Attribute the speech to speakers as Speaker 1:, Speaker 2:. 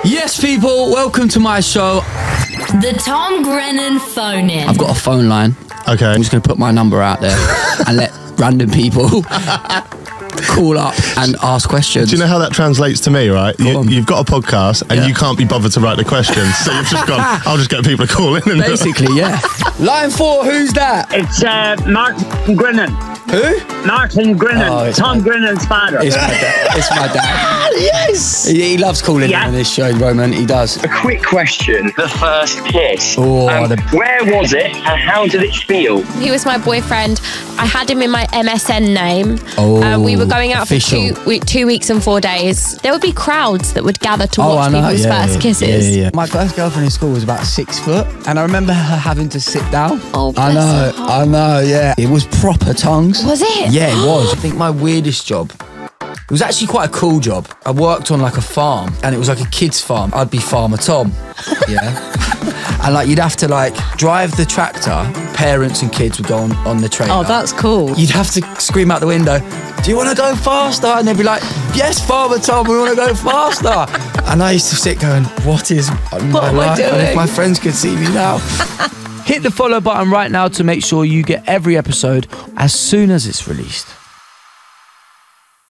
Speaker 1: Yes, people, welcome to my show.
Speaker 2: The Tom Grennan phone in.
Speaker 1: I've got a phone line.
Speaker 3: Okay.
Speaker 1: I'm just going to put my number out there and let random people call up and ask questions.
Speaker 3: Do you know how that translates to me, right? You've got a podcast and you can't be bothered to write the questions, so you've just gone, I'll just get people to call in. And
Speaker 1: basically, yeah. Line 4, who's that?
Speaker 4: It's Martin Grennan.
Speaker 1: Who?
Speaker 4: Martin Grennan.
Speaker 1: Oh,
Speaker 4: Tom Grennan's father.
Speaker 1: It's my dad. It's my dad.
Speaker 3: Yes!
Speaker 1: He loves calling in on this show, Roman. He does.
Speaker 5: A quick question. The first kiss.
Speaker 1: Oh,
Speaker 5: where was it and how did it feel?
Speaker 6: He was my boyfriend. I had him in my MSN name.
Speaker 1: Oh,
Speaker 6: we were going out
Speaker 1: official.
Speaker 6: for 2 weeks and 4 days. There would be crowds that would gather to watch people's first kisses.
Speaker 1: Yeah. My first girlfriend in school was about 6 foot, and I remember her having to sit down.
Speaker 6: Oh, bless her heart.
Speaker 1: I know, yeah. It was proper tongues.
Speaker 6: Was it?
Speaker 1: Yeah, it was. I think my weirdest job, it was actually quite a cool job. I worked on like a farm, and it was like a kid's farm. I'd be Farmer Tom, yeah. And like you'd have to like drive the tractor. Parents and kids would go on the trailer.
Speaker 2: Oh, that's cool.
Speaker 1: You'd have to scream out the window, "Do you want to go faster?" And they'd be like, "Yes, Farmer Tom, we want to go faster." And I used to sit going, "What is my life? And if my friends could see me now." Hit the follow button right now to make sure you get every episode as soon as it's released.